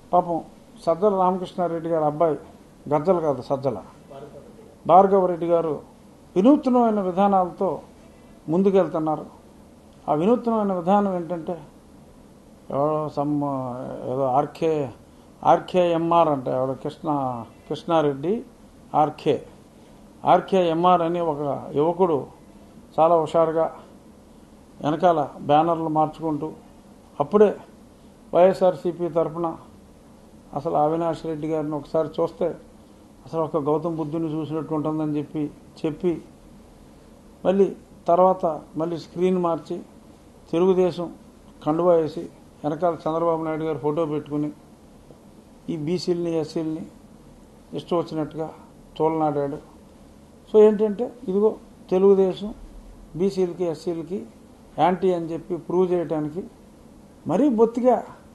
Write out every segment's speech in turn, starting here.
పాపం సజ్జల రామకృష్ణారెడ్డి గారు అబ్బాయి గజ్జలు కాదు సజ్జల భార్గవ రెడ్డి గారు వినూత్నమైన విధానాలతో ముందుకెళ్తున్నారు. ఆ వినూత్నమైన విధానం ఏంటంటే ఏదో ఆర్కేఎంఆర్ అంటే ఎవడో కృష్ణారెడ్డి ఆర్కేఎంఆర్ అని ఒక యువకుడు చాలా హుషారుగా వెనకాల బ్యానర్లు మార్చుకుంటూ అప్పుడే వైఎస్ఆర్సీపీ తరఫున అసలు అవినాష్ రెడ్డి గారిని ఒకసారి చూస్తే అసలు ఒక గౌతమ్ బుద్ధుని చూసినట్టు ఉంటుందని చెప్పి మళ్ళీ తర్వాత స్క్రీన్ మార్చి తెలుగుదేశం కండువా వేసి వెనకాల చంద్రబాబు నాయుడు గారు ఫోటో పెట్టుకుని ఈ బీసీలని ఎస్సీలని ఇష్టం వచ్చినట్టుగా తోలనాడాడు. సో ఏంటంటే ఇదిగో తెలుగుదేశం బీసీలకి ఎస్సీలకి యాంటీ అని చెప్పి ప్రూవ్ చేయడానికి మరీ బొత్తిగా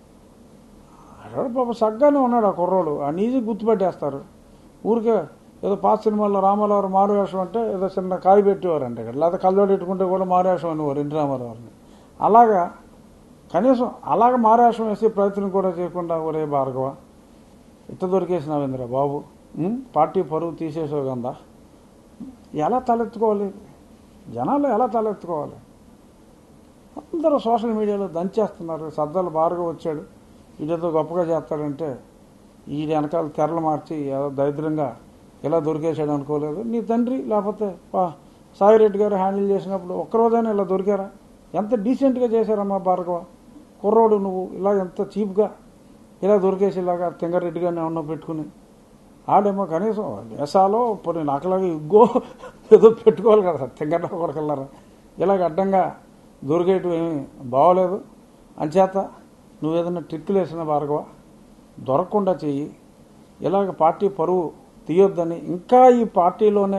పాప సగ్గానే ఉన్నాడు ఆ కుర్రోడు. ఆ నీజీ గుర్తుపెట్టేస్తారు. ఊరికే ఏదో పాత సినిమాల్లో రామారావు మారువేషం అంటే ఏదో చిన్న కాయ పెట్టేవారు అంటే ఇక్కడ, లేదా కళ్ళోడు పెట్టుకుంటే కూడా మారువేషం అనేవారు ఎన్టీ రామారావుని. అలాగా కనీసం అలాగ మారువేషం వేసే ప్రయత్నం కూడా చేయకుండా ఒరే భార్గవ ఇట్ట దొరికేసినావేంద్ర బాబు, పార్టీ పరువు తీసేసావు కదా, ఎలా తలెత్తుకోవాలి, జనాలు ఎలా తలెత్తుకోవాలి? అందరూ సోషల్ మీడియాలో దంచేస్తున్నారు. సజ్జల భార్గవ వచ్చాడు, వీడితో గొప్పగా చేస్తాడంటే ఈ వెనకాల తెరలు మార్చి ఏదో దరిద్రంగా ఇలా దొరికేసాడు అనుకోలేదు. నీ తండ్రి లేకపోతే సాయిరెడ్డి గారు హ్యాండిల్ చేసినప్పుడు ఒక్కరోజైనా ఇలా దొరికారా? ఎంత డీసెంట్గా చేశారమ్మా భార్గవ, కుర్రోడు నువ్వు ఇలా ఎంత చీప్గా ఇలా దొరికేసేలాగా తెంగారెడ్డి గారిని ఏమన్నా పెట్టుకుని ఆడేమో కనీసం దేశాలో ఇప్పుడు నాకులాగా ఇగ్గో ఏదో పెట్టుకోవాలి కదా, తెంగర కొరకెళ్ళారా, ఇలాగ అడ్డంగా దొరికేయటం ఏమీ బాగోలేదు. అంచేత నువ్వేదన్నా ట్రిక్కులు వేసిన భార్గవ దొరకకుండా చెయ్యి, ఇలాగ పార్టీ పరువు తీయొద్దని. ఇంకా ఈ పార్టీలోనే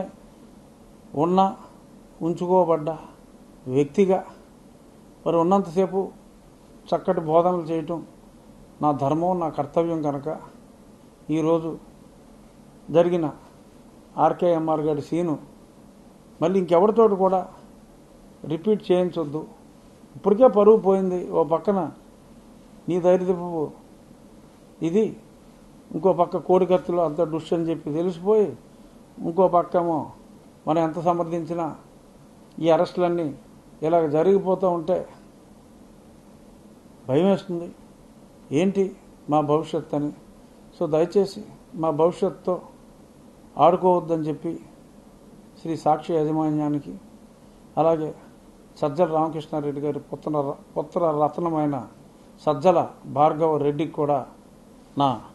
ఉంచుకోబడ్డ వ్యక్తిగా మరి ఉన్నంతసేపు చక్కటి బోధనలు చేయటం నా ధర్మం, నా కర్తవ్యం కనుక ఈరోజు జరిగిన ఆర్కేఎంఆర్ గారి సీను మళ్ళీ ఇంకెవరితోటి కూడా రిపీట్ చేయించొద్దు. ఇప్పటికే పరువు పోయింది. ఓ పక్కన నీ దరిద్రపు ఇది, ఇంకో పక్క కోడికత్తులు అంత డుష్ అని చెప్పి తెలిసిపోయి, ఇంకో పక్కేమో మనం ఎంత సమర్థించినా ఈ అరెస్టులన్నీ ఇలాగ జరిగిపోతూ ఉంటే భయం వేస్తుంది. ఏంటి మా భవిష్యత్ అని. సో దయచేసి మా భవిష్యత్తుతో ఆడుకోవద్దని చెప్పి శ్రీ సాక్షి యాజమాన్యానికి, అలాగే సజ్జల రామకృష్ణారెడ్డి గారి పుత్ర రత్నమైన సజ్జల భార్గవ రెడ్డికి కూడా నా